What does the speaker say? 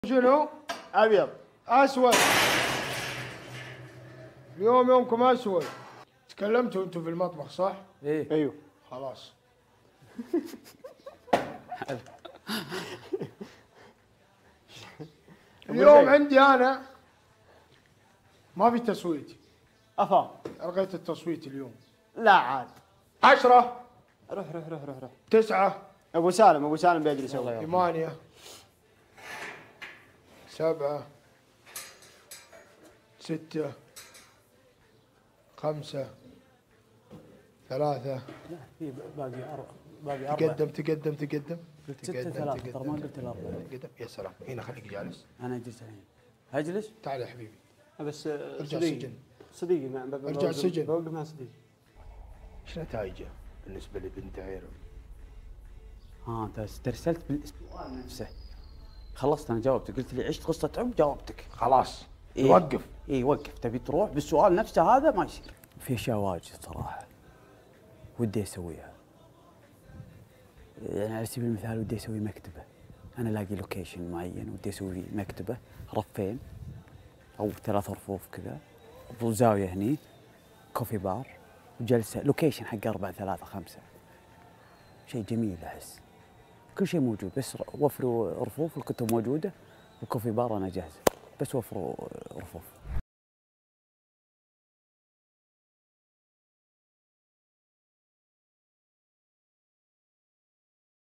شنو؟ ابيض. اسود. اليوم يومكم اسود. تكلمتوا انتم في المطبخ صح؟ ايه ايوه خلاص. اليوم عندي انا ما في تصويت. افا الغيت التصويت اليوم. لا عاد 10 روح 9 ابو سالم بيقدر يسوي. 8 7 6 5 3 لا في باقي أربعة. تقدم قلت 6-3 ترى ما قلت الأربعة. تقدم. يا سلام هنا خليك جالس. أنا أجلس الحين. أجلس؟ تعال يا حبيبي. بس ارجع السجن. صديقي ارجع السجن. بوقف مع صديقي. ايش نتائجه بالنسبه لبنت عيرو؟ أنت استرسلت بالسؤال نفسه. خلصت أنا جاوبتك، قلت لي عشت قصة عب جاوبتك. خلاص إيه؟ وقف. إيه وقف، تبي تروح بالسؤال نفسه هذا ما يصير. في أشياء واجد صراحة ودي أسويها. يعني على سبيل المثال ودي أسوي مكتبة. أنا ألاقي لوكيشن معين ودي أسوي مكتبة رفين أو 3 رفوف كذا، وزاوية هني، كوفي بار، وجلسة لوكيشن حق 4 3 5. شيء جميل أحس. كل شيء موجود، بس وفروا رفوف، الكتب موجودة، والكوفي بار أنا جاهزة، بس وفروا رفوف.